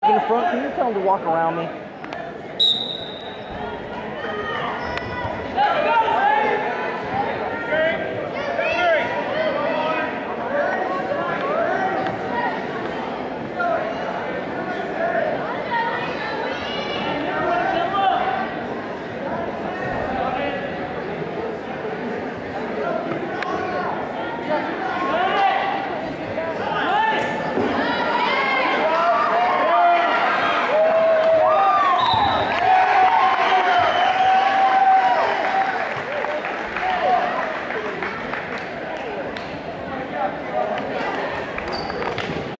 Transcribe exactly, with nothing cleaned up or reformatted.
in the front, can you tell them to walk around me?